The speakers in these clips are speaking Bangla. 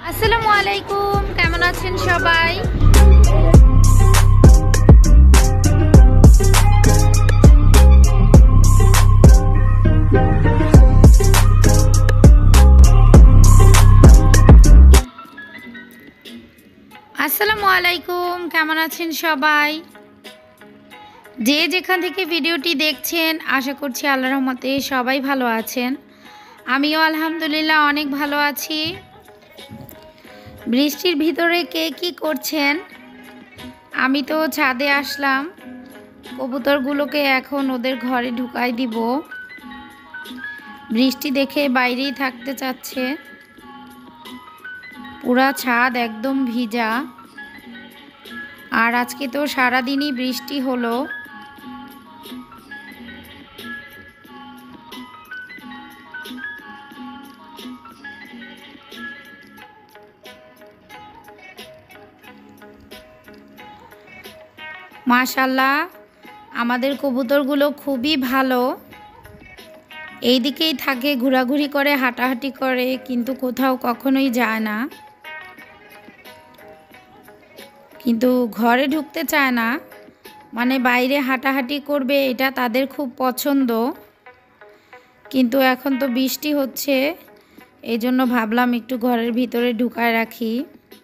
আসসালামু আলাইকুম, কেমন আছেন সবাই? আসসালামু আলাইকুম, কেমন আছেন সবাই? যে যেখান থেকে ভিডিওটি দেখছেন আশা করছি আল্লাহর রহমতে সবাই ভালো আছেন। আমিও আলহামদুলিল্লাহ অনেক ভালো আছি। বৃষ্টির ভিতরে কে কী করছেন? আমি তো ছাদে আসলাম, কবুতরগুলোকে এখন ওদের ঘরে ঢুকাই দিব। বৃষ্টি দেখে বাইরেই থাকতে চাচ্ছে। পুরা ছাদ একদম ভিজা, আর আজকে তো সারাদিনই বৃষ্টি হলো। মাশাআল্লাহ, আমাদের কবুতরগুলো খুবই ভালো। এই দিকেই থাকে, ঘোরাঘুরি করে, হাঁটাহাঁটি করে, কিন্তু কোথাও কখনোই যায় না, কিন্তু ঘরে ঢুকতে চায় না। মানে বাইরে হাঁটাহাঁটি করবে, এটা তাদের খুব পছন্দ। কিন্তু এখন তো বৃষ্টি হচ্ছে, এই জন্য ভাবলাম একটু ঘরের ভিতরে ঢুকায় রাখি।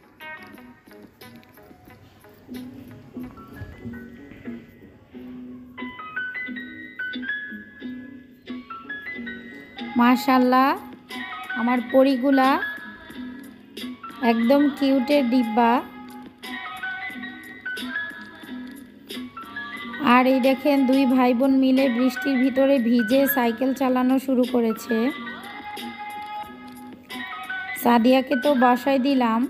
মাশাআল্লাহ, আমার পরীগুলা একদম কিউটের ডিব্বা। আর এই দেখেন, দুই ভাই বোন মিলে বৃষ্টির ভিতরে ভিজে সাইকেল চালানো শুরু করেছে। সাদিয়াকে তো বসায় দিলাম,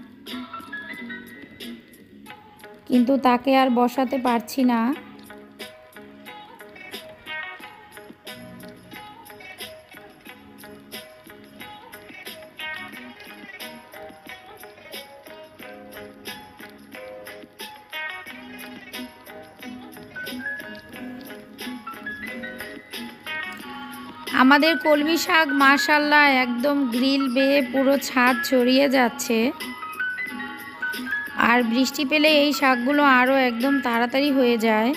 কিন্তু তাকে আর বসাতে পারছি না। আমাদের কলমি শাক মাশাআল্লাহ একদম গ্রিল বেয়ে পুরো ছাদ ছড়িয়ে যাচ্ছে। আর বৃষ্টি পেলে এই শাকগুলো আরও একদম তাড়াতাড়ি হয়ে যায়।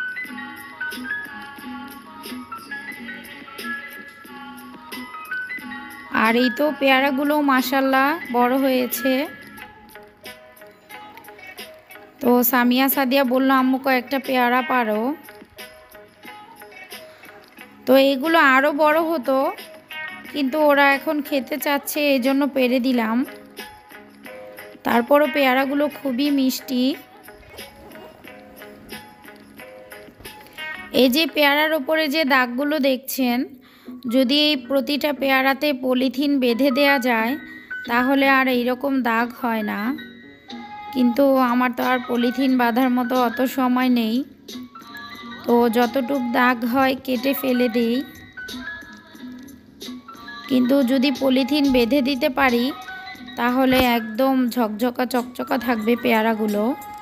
আর এই তো পেয়ারাগুলো মাশাআল্লাহ বড় হয়েছে। তো সামিয়া সাদিয়া বলল, আম্মু কয়েকটা পেয়ারা পারো। তো এগুলো আরও বড় হতো, কিন্তু ওরা এখন খেতে চাচ্ছে, এই জন্য পেরে দিলাম। তারপরও পেয়ারাগুলো খুবই মিষ্টি। এই যে পেয়ারার ওপরে যে দাগগুলো দেখছেন, যদি এই প্রতিটা পেয়ারাতে পলিথিন বেঁধে দেয়া যায় তাহলে আর এইরকম দাগ হয় না। কিন্তু আমার তো আর পলিথিন বাঁধার মতো অত সময় নেই, তো যতটুক দাগ হয় কেটে ফেলে দিই। কিন্তু যদি পলিথিন বেঁধে দিতে পারি তাহলে একদম ঝকঝকা চকচকা থাকবে পেয়ারাগুলো।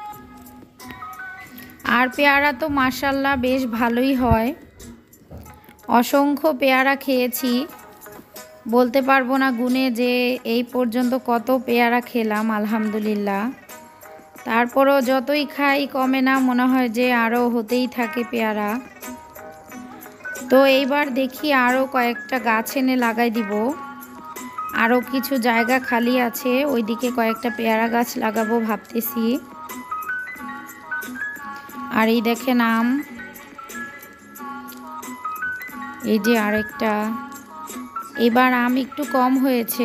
আর পেয়ারা তো মাশাআল্লাহ বেশ ভালোই হয়। অসংখ্য পেয়ারা খেয়েছি, বলতে পারবো না গুণে যে এই পর্যন্ত কত পেয়ারা খেলাম আলহামদুলিল্লাহ। তারপরও যতই খাই কমে না, মনে হয় যে আরও হতেই থাকে পেয়ারা। তো এইবার দেখি আরও কয়েকটা গাছ এনে লাগাই দিব। আরও কিছু জায়গা খালি আছে, ওইদিকে কয়েকটা পেয়ারা গাছ লাগাবো ভাবতেছি। আর এই দেখেন আম, এই যে আরেকটা। এবার আম একটু কম হয়েছে,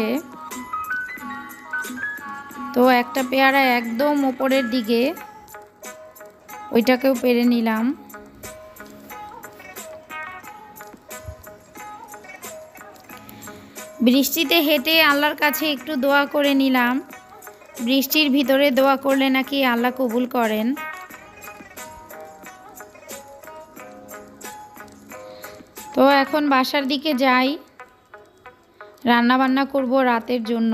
তো একটা পেয়ারা একদম ওপরের দিকে, ওইটাকেও পেরে নিলাম। বৃষ্টিতে হেঁটে আল্লাহর কাছে একটু দোয়া করে নিলাম। বৃষ্টির ভিতরে দোয়া করলে নাকি আল্লাহ কবুল করেন। তো এখন বাসার দিকে যাই, রান্না বান্না করব রাতের জন্য।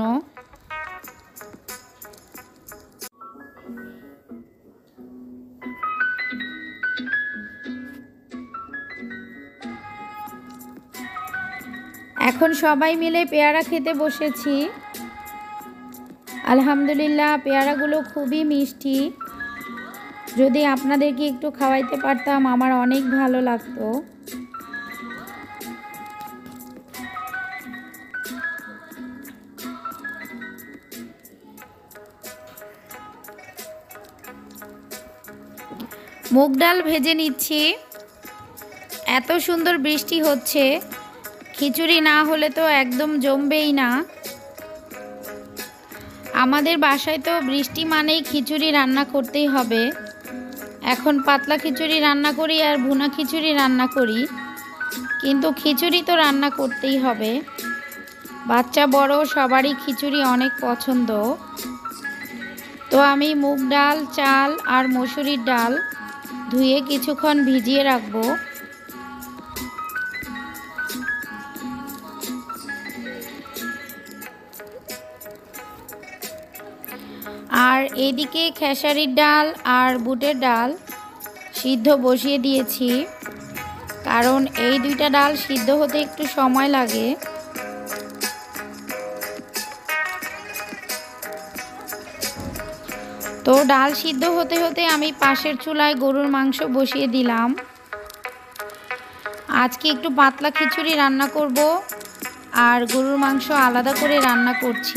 এখন সবাই মিলে পেয়ারা খেতে বসেছি। আলহামদুলিল্লাহ পেয়ারাগুলো খুবই মিষ্টি। যদি আপনাদেরকে একটু খাওয়াইতে পারতাম আমার অনেক ভালো লাগতো। মুগ ডাল ভেজে নিচ্ছি। এত সুন্দর বৃষ্টি হচ্ছে, খিচুড়ি না হলে তো একদম জমবেই না। আমাদের বাসায় তো বৃষ্টি মানেই খিচুড়ি রান্না করতেই হবে। এখন পাতলা খিচুড়ি রান্না করি আর ভুনা খিচুড়ি রান্না করি, কিন্তু খিচুড়ি তো রান্না করতেই হবে। বাচ্চা বড় সবারই খিচুড়ি অনেক পছন্দ। তো আমি মুগ ডাল, চাল আর মসুরির ডাল ধুয়ে কিছুক্ষণ ভিজিয়ে রাখবো। আর এইদিকে খেসারির ডাল আর বুটের ডাল সিদ্ধ বসিয়ে দিয়েছি, কারণ এই দুইটা ডাল সিদ্ধ হতে একটু সময় লাগে। তো ডাল সিদ্ধ হতে হতে আমি পাশের চুলায় গরুর মাংস বসিয়ে দিলাম। আজকে একটু পাতলা খিচুড়ি রান্না করব, আর গরুর মাংস আলাদা করে রান্না করছি।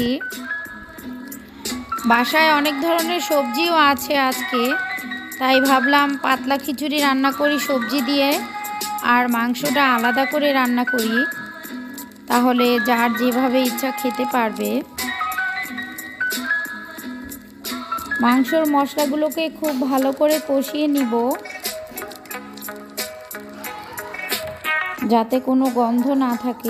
বাসায় অনেক ধরনের সবজিও আছে আজকে, তাই ভাবলাম পাতলা খিচুড়ি রান্না করি সবজি দিয়ে, আর মাংসটা আলাদা করে রান্না করি, তাহলে যার যেভাবে ইচ্ছা খেতে পারবে। মাংসর মশলাগুলোকে খুব ভালো করে কষিয়ে নিব, যাতে কোনো গন্ধ না থাকে।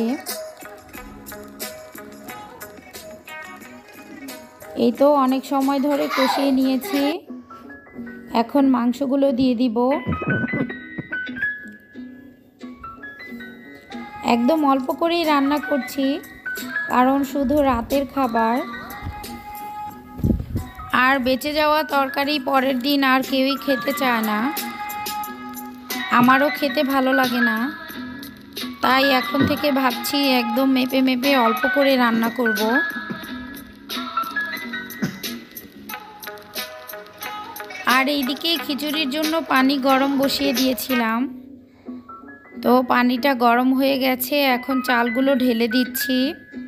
এই তো অনেক সময় ধরে কষিয়ে নিয়েছি, এখন মাংসগুলো দিয়ে দিব। একদম অল্প করেই রান্না করছি, কারণ শুধু রাতের খাবার। আর বেঁচে যাওয়া তরকারি পরের দিন আর কেউই খেতে চায় না, আমারও খেতে ভালো লাগে না। তাই এখন থেকে ভাবছি একদম মেপে মেপে অল্প করে রান্না করব। আর এইদিকে খিচুড়ির জন্য পানি গরম বসিয়ে দিয়েছিলাম, তো পানিটা গরম হয়ে গেছে, এখন চালগুলো ঢেলে দিচ্ছি।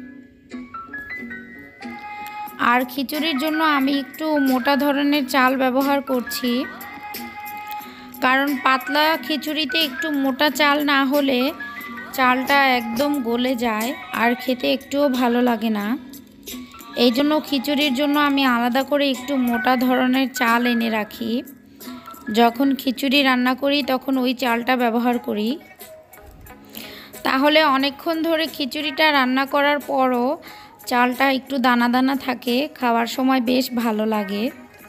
আর খিচুড়ির জন্য আমি একটু মোটা ধরনের চাল ব্যবহার করছি, কারণ পাতলা খিচুড়িতে একটু মোটা চাল না হলে চালটা একদম গলে যায় আর খেতে একটুও ভালো লাগে না। এই জন্য খিচুড়ির জন্য আমি আলাদা করে একটু মোটা ধরনের চাল এনে রাখি, যখন খিচুড়ি রান্না করি তখন ওই চালটা ব্যবহার করি। তাহলে অনেকক্ষণ ধরে খিচুড়িটা রান্না করার পরও চালটা একটু দানা দানা থাকে, খাওয়ার সময় বেশ ভালো লাগে।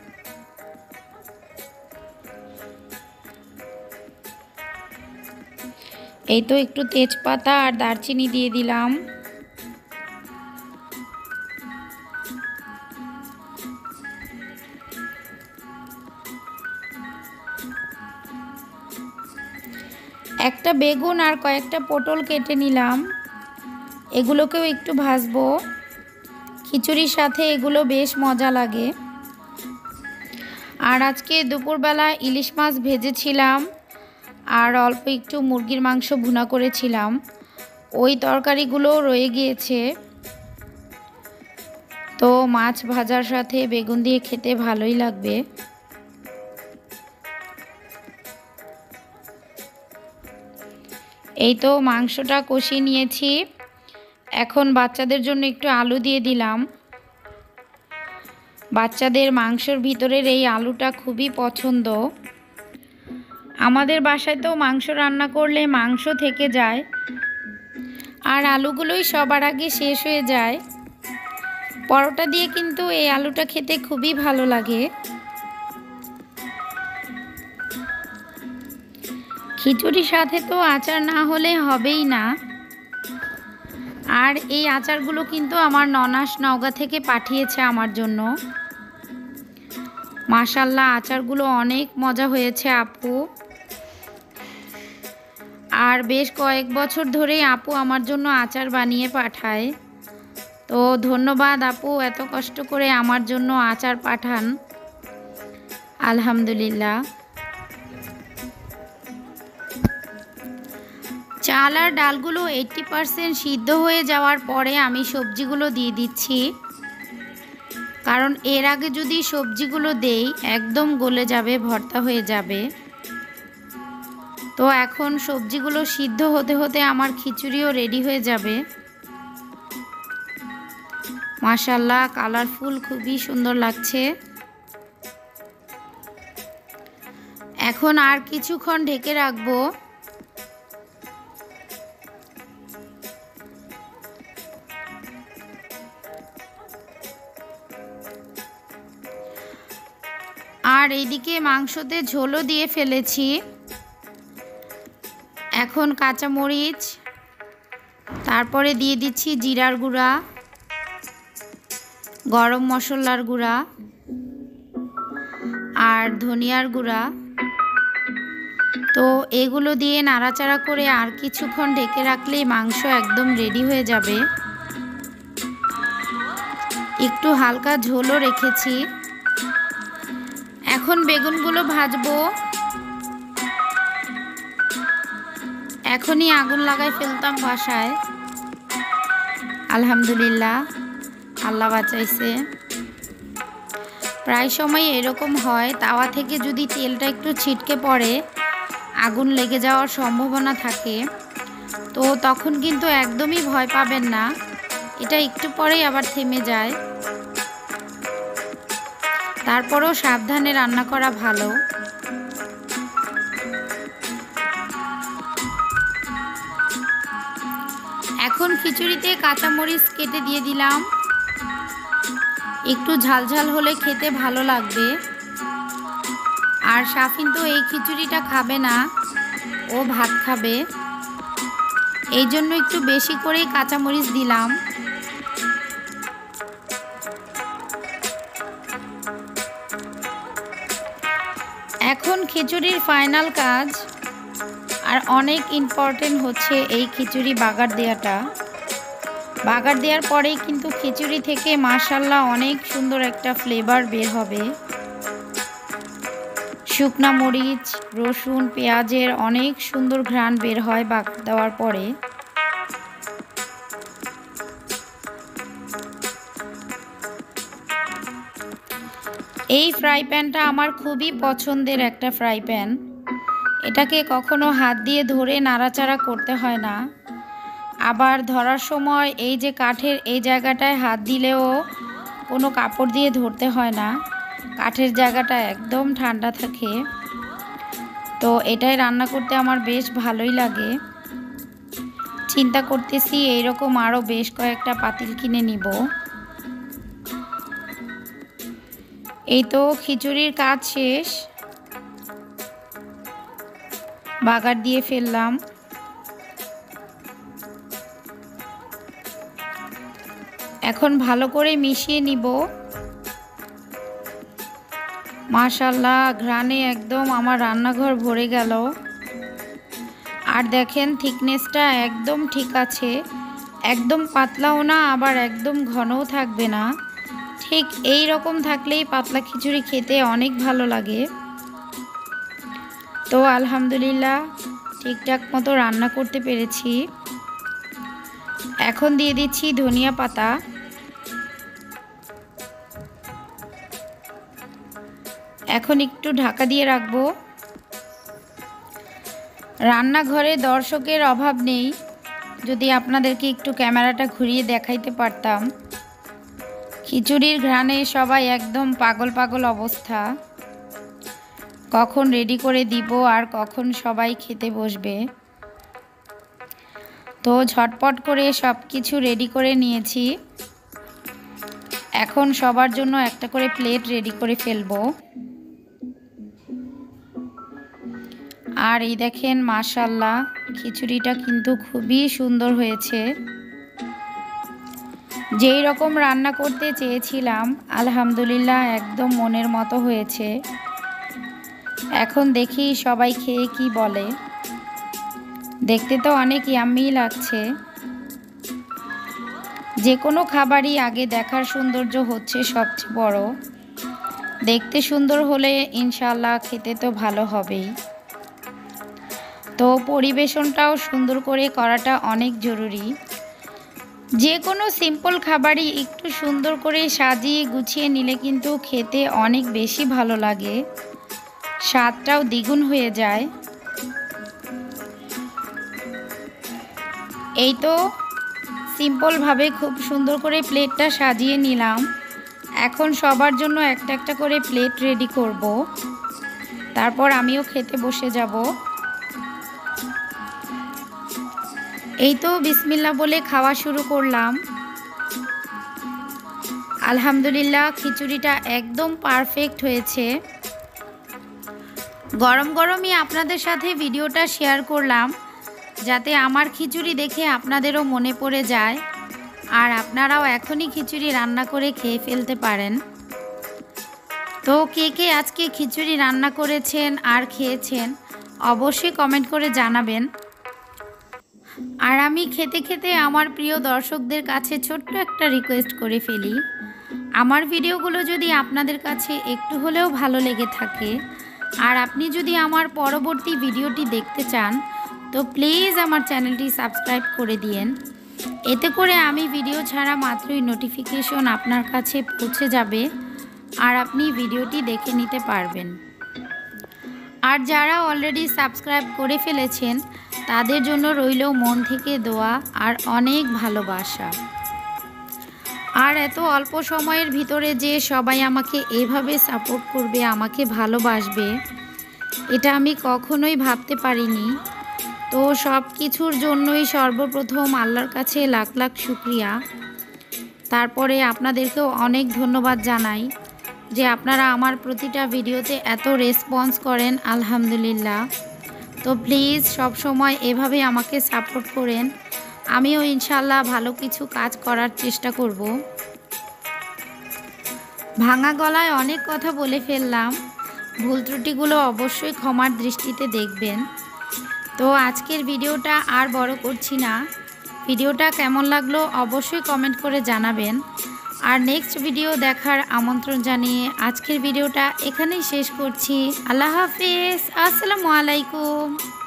এই তো একটু তেজপাতা আর দারচিনি দিয়ে দিলাম। একটা বেগুন আর কয়েকটা পটল কেটে নিলাম, এগুলোকেও একটু ভাজবো। খিচুড়ির সাথে এগুলো বেশ মজা লাগে। আর আজকে দুপুরবেলা ইলিশ মাছ ভেজেছিলাম, আর অল্প একটু মুরগির মাংস ভুনা করেছিলাম, ওই তরকারিগুলো রয়ে গিয়েছে। তো মাছ ভাজার সাথে বেগুন দিয়ে খেতে ভালোই লাগবে। এই তো মাংসটা কষিয়ে নিয়েছি, এখন বাচ্চাদের জন্য একটু আলু দিয়ে দিলাম। বাচ্চাদের মাংসর ভিতরের এই আলুটা খুবই পছন্দ। আমাদের বাসায় তো মাংস রান্না করলে মাংস থেকে যায়, আর আলুগুলোই সবার আগে শেষ হয়ে যায়। পরোটা দিয়ে কিন্তু এই আলুটা খেতে খুবই ভালো লাগে। খিচুড়ির সাথে তো আচার না হলে হবেই না। আর এই আচারগুলো কিন্তু আমার ননাস নওগাঁ থেকে পাঠিয়েছে আমার জন্য। মাশাআল্লাহ, আচারগুলো অনেক মজা হয়েছে আপু। আর বেশ কয়েক বছর ধরেই আপু আমার জন্য আচার বানিয়ে পাঠায়। তো ধন্যবাদ আপু, এত কষ্ট করে আমার জন্য আচার পাঠান। আলহামদুলিল্লাহ। চাল আর ডালগুলো 80% সিদ্ধ হয়ে যাওয়ার পরে আমি সবজিগুলো দিয়ে দিচ্ছি, কারণ এর আগে যদি সবজিগুলো দেই একদম গলে যাবে, ভর্তা হয়ে যাবে। তো এখন সবজিগুলো সিদ্ধ হতে হতে আমার খিচুড়িও রেডি হয়ে যাবে। মাশাআল্লাহ, কালারফুল, খুবই সুন্দর লাগছে। এখন আর কিছুক্ষণ ঢেকে রাখবো। আর এইদিকে মাংসতে ঝোলও দিয়ে ফেলেছি। এখন কাঁচামরিচ, তারপরে দিয়ে দিচ্ছি জিরার গুঁড়া, গরম মশলার গুঁড়া আর ধনিয়ার গুঁড়া। তো এগুলো দিয়ে নাড়াচাড়া করে আর কিছুক্ষণ ঢেকে রাখলেই মাংস একদম রেডি হয়ে যাবে। একটু হালকা ঝোলও রেখেছি। এখন বেগুনগুলো ভাজবো। এখনই আগুন লাগাই ফেলতাম বাসায়, আলহামদুলিল্লাহ আল্লাহ বাঁচাইছে। প্রায় সময় এরকম হয়, তাওয়া থেকে যদি তেলটা একটু ছিটকে পড়ে আগুন লেগে যাওয়ার সম্ভাবনা থাকে। তো তখন কিন্তু একদমই ভয় পাবেন না, এটা একটু পরেই আবার থেমে যায়। তারপরেও সাবধানে রান্না করা ভালো। এখন খিচুড়িতে কাঁচামরিচ কেটে দিয়ে দিলাম। একটু ঝালঝাল হলে খেতে ভালো লাগবে। আর শাফিন তো এই খিচুড়িটা খাবে না, ও ভাত খাবে, এই জন্য একটু বেশি করেই কাঁচামরিচ দিলাম। এখন খিচুড়ির ফাইনাল কাজ আর অনেক ইম্পর্টেন্ট হচ্ছে এই খিচুড়ি বাগার দেওয়াটা। বাগার দেওয়ার পরেই কিন্তু খিচুড়ি থেকে মাশাআল্লাহ অনেক সুন্দর একটা ফ্লেভার বের হবে। শুকনা মরিচ, রসুন, পেঁয়াজের অনেক সুন্দর ঘ্রাণ বের হয় বাগার দেওয়ার পরে। এই ফ্রাই প্যানটা আমার খুবই পছন্দের একটা ফ্রাই প্যান। এটাকে কখনো হাত দিয়ে ধরে নাড়াচাড়া করতে হয় না। আবার ধরার সময় এই যে কাঠের এই জায়গাটায় হাত দিলেও কোনো কাপড় দিয়ে ধরতে হয় না, কাঠের জায়গাটা একদম ঠান্ডা থাকে। তো এটাই রান্না করতে আমার বেশ ভালোই লাগে। চিন্তা করতেছি এইরকম আরও বেশ কয়েকটা পাতিল কিনে নিব। এই তো খিচুড়ির কাজ শেষ, বাগার দিয়ে ফেললাম। এখন ভালো করে মিশিয়ে নিব। মাশাআল্লাহ, ঘ্রাণে একদম আমার রান্নাঘর ভরে গেল। আর দেখেন থিকনেসটা একদম ঠিক আছে, একদম পাতলাও না আবার একদম ঘনও থাকবে না, ঠিক এই রকম থাকলেই পাতলা খিচুড়ি খেতে অনেক ভালো লাগে। তো আলহামদুলিল্লাহ ঠিকঠাক মতো রান্না করতে পেরেছি। এখন দিয়ে দিচ্ছি ধনিয়া পাতা। এখন একটু ঢাকা দিয়ে রাখবো। রান্নাঘরে দর্শকের অভাব নেই, যদি আপনাদেরকে একটু ক্যামেরাটা ঘুরিয়ে দেখাইতে পারতাম। খিচুড়ির ঘ্রাণে সবাই একদম পাগল পাগল অবস্থা, কখন রেডি করে দিব আর কখন সবাই খেতে বসবে। তো ঝটপট করে সব কিছু রেডি করে নিয়েছি। এখন সবার জন্য একটা করে প্লেট রেডি করে ফেলবো। আর এই দেখেন মাশাআল্লাহ খিচুড়িটা কিন্তু খুবই সুন্দর হয়েছে। যেই রকম রান্না করতে চেয়েছিলাম আলহামদুলিল্লাহ একদম মনের মতো হয়েছে। এখন দেখি সবাই খেয়ে কি বলে। দেখতে তো অনেক ইয়াম্মি লাগছে। যে কোনো খাবারই আগে দেখার সৌন্দর্য হচ্ছে সবচেয়ে বড়। দেখতে সুন্দর হলে ইনশাআল্লাহ খেতে তো ভালো হবেই। তো পরিবেশনটাও সুন্দর করে করাটা অনেক জরুরি। যে কোনো সিম্পল খাবারই একটু সুন্দর করে সাজিয়ে গুছিয়ে নিলে কিন্তু খেতে অনেক বেশি ভালো লাগে, স্বাদটাও দ্বিগুণ হয়ে যায়। এই তো সিম্পলভাবে খুব সুন্দর করে প্লেটটা সাজিয়ে নিলাম। এখন সবার জন্য একটা একটা করে প্লেট রেডি করব, তারপর আমিও খেতে বসে যাব। এই তো বিসমিল্লাহ বলে খাওয়া শুরু করলাম। আলহামদুলিল্লাহ খিচুড়িটা একদম পারফেক্ট হয়েছে। গরম গরমই আপনাদের সাথে ভিডিওটা শেয়ার করলাম, যাতে আমার খিচুড়ি দেখে আপনাদেরও মনে পড়ে যায় আর আপনারাও এখনই খিচুড়ি রান্না করে খেয়ে ফেলতে পারেন। তো কে কে আজকে খিচুড়ি রান্না করেছেন আর খেয়েছেন অবশ্যই কমেন্ট করে জানাবেন। আর আমি খেতে খেতে আমার প্রিয় দর্শকদের কাছে ছোট্ট একটা রিকোয়েস্ট করে ফেলি। আমার ভিডিওগুলো যদি আপনাদের কাছে একটু হলেও ভালো লেগে থাকে আর আপনি যদি আমার পরবর্তী ভিডিওটি দেখতে চান, তো প্লিজ আমার চ্যানেলটি সাবস্ক্রাইব করে দিয়েন। এতে করে আমি ভিডিও ছাড়া মাত্রই নোটিফিকেশন আপনার কাছে পৌঁছে যাবে আর আপনি ভিডিওটি দেখে নিতে পারবেন। আর যারা অলরেডি সাবস্ক্রাইব করে ফেলেছেন তাদের জন্য রইল মন থেকে দোয়া আর অনেক ভালোবাসা। আর এত অল্প সময়ের ভিতরে যে সবাই আমাকে এভাবে সাপোর্ট করবে, আমাকে ভালোবাসবে, এটা আমি কখনোই ভাবতে পারিনি। তো সব কিছুর জন্যই সর্বপ্রথম আল্লাহর কাছে লাখ লাখ শুকরিয়া। তারপরে আপনাদেরকেও অনেক ধন্যবাদ জানাই যে আপনারা আমার প্রতিটা ভিডিওতে এত রেসপন্স করেন, আলহামদুলিল্লাহ। তো প্লিজ সব সময় এভাবে আমাকে সাপোর্ট করেন, আমিও ইনশাল্লাহ ভালো কিছু কাজ করার চেষ্টা করব। ভাঙা গলায় অনেক কথা বলে ফেললাম, ভুল ত্রুটিগুলো অবশ্যই ক্ষমার দৃষ্টিতে দেখবেন। তো আজকের ভিডিওটা আর বড় করছি না, ভিডিওটা কেমন লাগলো অবশ্যই কমেন্ট করে জানাবেন। আর নেক্সট ভিডিও দেখার আমন্ত্রণ জানিয়ে আজকের ভিডিওটা এখানেই শেষ করছি। আল্লাহ হাফেজ, আসসালামু আলাইকুম।